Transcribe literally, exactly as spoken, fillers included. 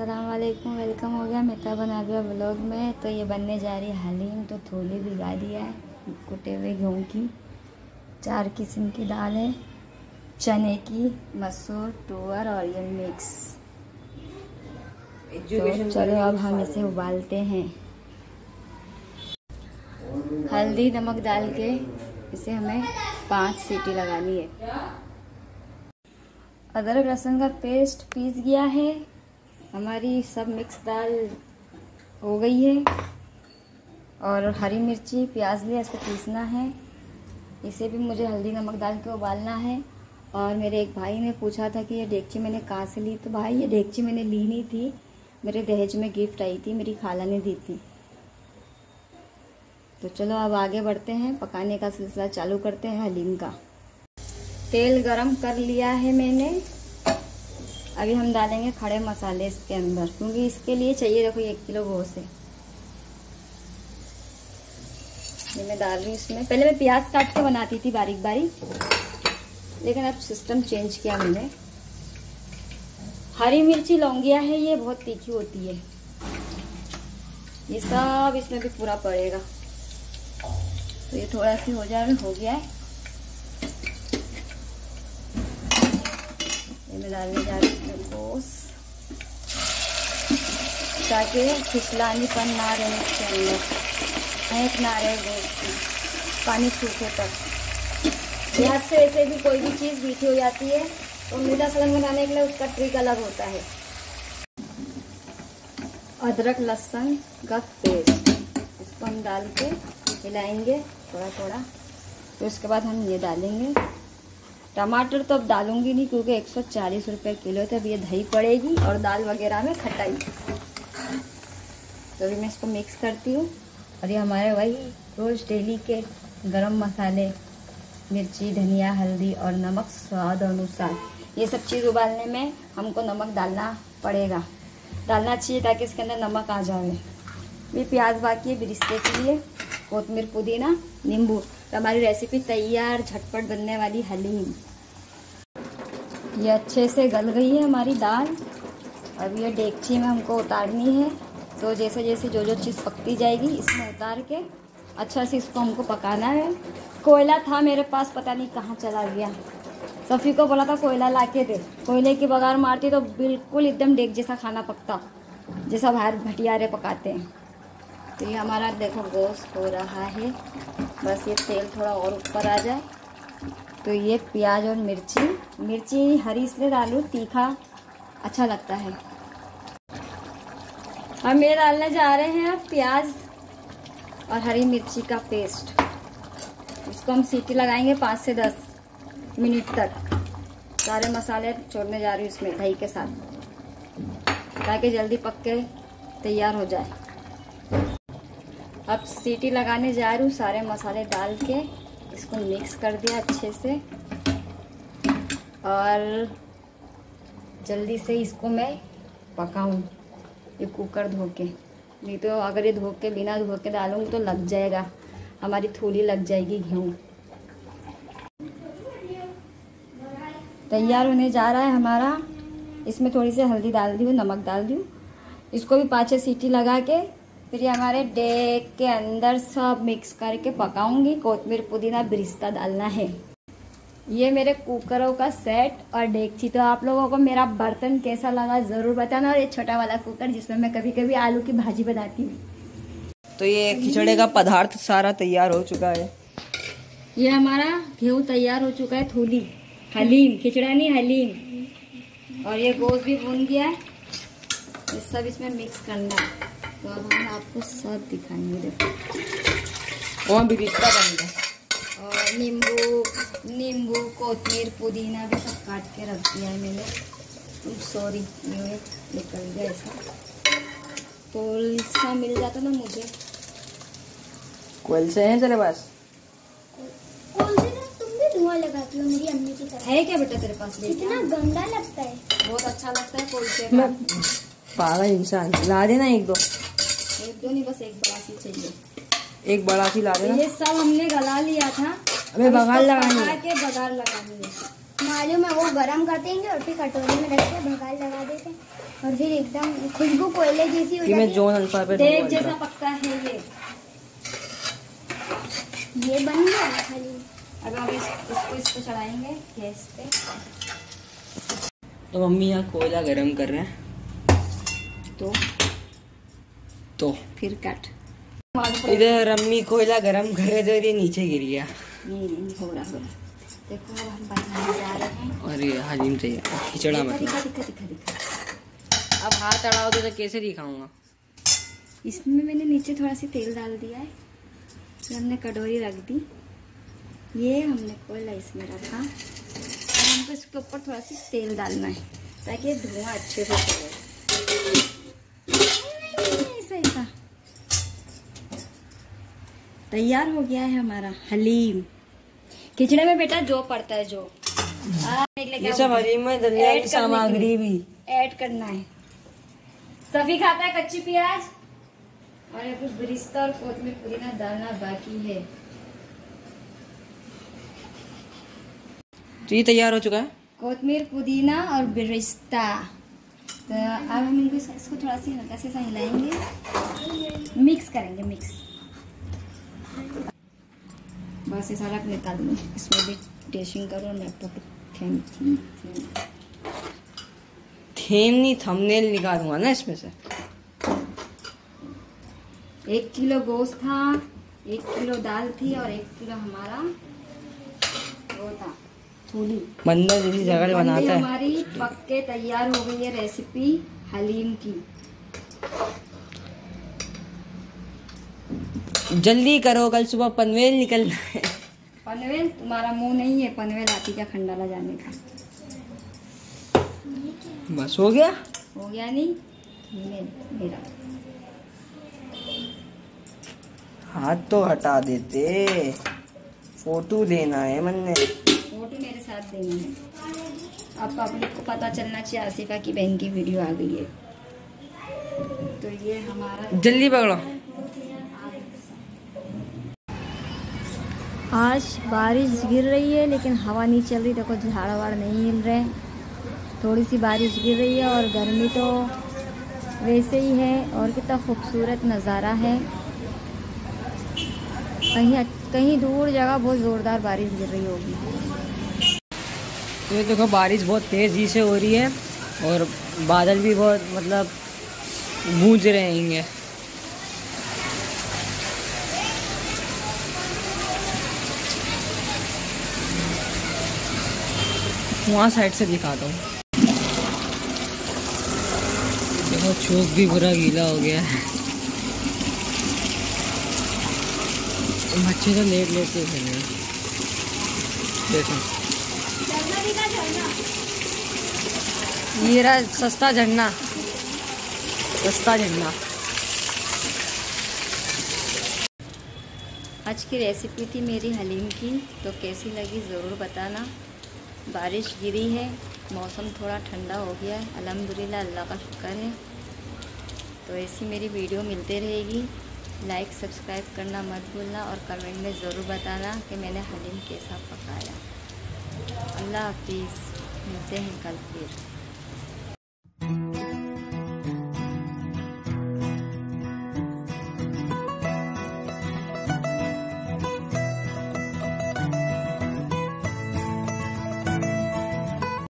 अस्सलाम वालेकुम, वेलकम हो गया मेरा बना दिया ब्लॉग में। तो ये बनने जा रही है हलीम। तो थोड़ी भिगा दिया है कुटे हुए गेहूँ की। चार किस्म की दाल है, चने की, मसूर, तुअर और ये मिक्स। तो चलो अब हम इसे उबालते हैं। हल्दी नमक डाल के इसे हमें पांच सीटी लगानी है। अदरक लहसुन का पेस्ट पीस गया है। हमारी सब मिक्स दाल हो गई है और हरी मिर्ची प्याज लिया, इसको पीसना है। इसे भी मुझे हल्दी नमक डाल के उबालना है। और मेरे एक भाई ने पूछा था कि ये डेगची मैंने कहाँ से ली। तो भाई ये डेगची मैंने ली नहीं थी, मेरे दहेज में गिफ्ट आई थी, मेरी खाला ने दी थी। तो चलो अब आगे बढ़ते हैं, पकाने का सिलसिला चालू करते हैं हलीम का। तेल गरम कर लिया है मैंने। अभी हम डालेंगे खड़े मसाले इसके अंदर, क्योंकि इसके लिए चाहिए देखो एक किलो गोश्त है। ये मैं डाल रही हूँ इसमें। पहले मैं प्याज काट के बनाती थी बारीक बारीक, लेकिन अब सिस्टम चेंज किया मैंने। हरी मिर्ची लौंगिया है, ये बहुत तीखी होती है। ये सब इसमें भी पूरा पड़ेगा। तो ये थोड़ा सा हो जाए, हो गया है। ये मैं डालने जा रही हूँ इसमें गोश्त, ताकि फिसलानीपन ना रहे इसके अंदर, ऐंठ ना रहे गोश्त की, पानी सूखे तक। प्याज से ऐसे भी कोई भी चीज़ मीठी हो जाती है, तो मीठा सलन बनाने के लिए उसका ट्रिक अलग होता है। अदरक लहसुन का पेस्ट, इसको हम डाल के हिलाएंगे थोड़ा थोड़ा। तो इसके बाद हम ये डालेंगे टमाटर। तो अब डालूंगी नहीं, क्योंकि एक सौ चालीस रुपये किलो। तो अब ये दही पड़ेगी और दाल वगैरह में खटाई। तो अभी मैं इसको मिक्स करती हूँ। और ये हमारे वही रोज़ डेली के गरम मसाले, मिर्ची, धनिया, हल्दी और नमक स्वाद अनुसार। ये सब चीज़ उबालने में हमको नमक डालना पड़ेगा, डालना चाहिए ताकि इसके अंदर नमक आ जाए। ये प्याज बाकी है बिरिस्ते के लिए, कोतमीर, पुदीना, नींबू। तो हमारी रेसिपी तैयार, झटपट बनने वाली हलीम। ये अच्छे से गल गई है हमारी दाल। अब ये डेगची में हमको उतारनी है। तो जैसे जैसे जो जो चीज़ पकती जाएगी इसमें उतार के अच्छा से इसको हमको पकाना है। कोयला था मेरे पास, पता नहीं कहाँ चला गया। सफ़ी को बोला था कोयला ला के दे। कोयले की बगार मारती तो बिल्कुल एकदम डेग जैसा खाना पकता, जैसा बाहर भटियारे पकाते हैं। तो ये हमारा देखो गोश्त हो रहा है। बस ये तेल थोड़ा और ऊपर आ जाए। तो ये प्याज और मिर्ची, मिर्ची हरी इसलिए डालूँ, तीखा अच्छा लगता है। हम ये डालने जा रहे हैं प्याज और हरी मिर्ची का पेस्ट। इसको हम सीटी लगाएंगे पाँच से दस मिनट तक। सारे मसाले छोड़ने जा रही हूँ इसमें दही के साथ, ताकि जल्दी पक के तैयार हो जाए। अब सीटी लगाने जा रही हूँ। सारे मसाले डाल के इसको मिक्स कर दिया अच्छे से। और जल्दी से इसको मैं पकाऊं, ये कुकर धो के। नहीं तो अगर ये धो के बिना धो के डालूंगी तो लग जाएगा, हमारी थोड़ी लग जाएगी गेहूँ। तैयार होने जा रहा है हमारा। इसमें थोड़ी सी हल्दी डाल दी हूँ, नमक डाल दी हूँ। इसको भी पाँच छः सीटी लगा के फिर ये हमारे डेग के अंदर सब मिक्स करके पकाऊंगी। कोतमीर, पुदीना, बिरिस्ता डालना है। ये मेरे कुकरों का सेट और डेगची। तो आप लोगों को मेरा बर्तन कैसा लगा ज़रूर बताना। और ये छोटा वाला कुकर जिसमें मैं कभी कभी आलू की भाजी बनाती हूँ। तो ये खिचड़े का पदार्थ सारा तैयार हो चुका है। ये हमारा गेहूँ तैयार हो चुका है, थोली हलीम, खिचड़ा नहीं हलीम। और ये गोश्त भी भून गया है। ये सब इसमें मिक्स करना है। तो अब हम आपको सब दिखाएंगे। देखो और भी रिश्ता बनेगा। और नींबू नींबू कोतमीर, पुदीना भी सब काट के रख दिया है मैंने। सॉरी, ये निकल गया ऐसा। तो सा मिल जाता ना मुझे। कोयल से है तेरे पास? तुम भी धुआं लगाती हो मेरी अम्मी की तरह। है क्या बेटा तेरे पास? कितना गंदा लगता है। बहुत अच्छा लगता है कोयल से। पागल इंसान, ला देना एक दो। एक दो नहीं, बस एक बड़ा सी चाहिए। एक बड़ा सी ला देना। ये सब हमने गला लिया था, हमें बघार लगानी है। के बघार लगानी है। मालूम है वो गरम कर देंगे और फिर कटोरी में रख के भगाल लगा देते हैं और फिर एकदम खुशबू कोयले जैसी हो कि मैं जाती जोन अल्फा पे देख जैसा पक्का है ये। है। ये बन गया खाली। अब हम इस, इसको इस पे चढ़ाएंगे गैस पे। तो मम्मी यहाँ कोयला गरम कर रहे हैं। तो तो फिर कट इधर अम्मी कोयला गरम कर रहे थे और ये नीचे गिर गया। नहीं नहीं हो रहा हो रहा। देखो अब हम बनाने जा रहे हैं। और ये हलीम चाहिए खिचड़ा दिखा मतलब। दिखा दिखा दिखा दिखा। अब हाथ अड़ाओगे तो कैसे दिखाऊंगा? इसमें मैंने नीचे थोड़ा सी तेल डाल दिया है। फिर हमने कटोरी रख दी। ये हमने कोयला इसमें रखा और हमको इसके ऊपर थोड़ा सी तेल डालना है ताकि ये धुआं अच्छे से चले। ऐसा ऐसा तैयार हो गया है हमारा हलीम। खिचड़े में बेटा जो पड़ता है जो आ, ये सब हलीम में धनिया की सामग्री भी ऐड करना है। सभी खाता है कच्ची प्याज और ये कुछ बिरिस्ता और कोतमीर पुदीना डालना बाकी है। तो ये तैयार हो चुका है। कोतमीर पुदीना और बिरिस्ता। तो अब हम इनको इसको थोड़ा सी हल्का से हिलाएंगे, मिक्स करेंगे मिक्स। बस ये सारा निकाल दूँ, इसमें भी टेस्टिंग करो और laptop theme theme theme theme नहीं थंबनेल निकालूंगा ना इसमें से। एक किलो गोश्त था, एक किलो दाल थी और एक किलो हमारा वो था छोली। बंदर जैसी जगह बनाता है। हमारी पक के तैयार हो गई है रेसिपी हलीम की। जल्दी करो कल सुबह पनवेल निकलना है। पनवेल तुम्हारा मुंह नहीं है, पनवेल आती क्या खंडाला जाने का। बस हो गया। हो गया नहीं मेरा हाथ तो हटा देते, फोटो लेना है मन ने। फोटो मेरे साथ देना है। अब पब्लिक को पता चलना चाहिए आसिफा की बहन की वीडियो आ गई है। तो ये हमारा जल्दी पकड़ो। आज बारिश गिर रही है लेकिन हवा नहीं चल रही। देखो झाड़ वाड़ नहीं हिल रहे, थोड़ी सी बारिश गिर रही है और गर्मी तो वैसे ही है। और कितना खूबसूरत नज़ारा है। कहीं कहीं दूर जगह बहुत ज़ोरदार बारिश गिर रही होगी। ये देखो बारिश बहुत तेज़ी से हो रही है और बादल भी बहुत मतलब गूंज रहे हैं। वहाँ साइड से दिखाता हूँ। देखो चौक भी पूरा गीला हो गया है। बच्चे तो लेट लेट के खेल रहे हैं। देखो ये रहा सस्ता झरना, सस्ता झरना। आज की रेसिपी थी मेरी हलीम की। तो कैसी लगी ज़रूर बताना। बारिश गिरी है, मौसम थोड़ा ठंडा हो गया है, अल्हम्दुलिल्लाह अल्लाह का शुक्र है। तो ऐसी मेरी वीडियो मिलते रहेगी। लाइक सब्सक्राइब करना मत भूलना और कमेंट में ज़रूर बताना कि मैंने हलीम कैसा पकाया। अल्लाह हाफिज़, मिलते हैं कल फिर।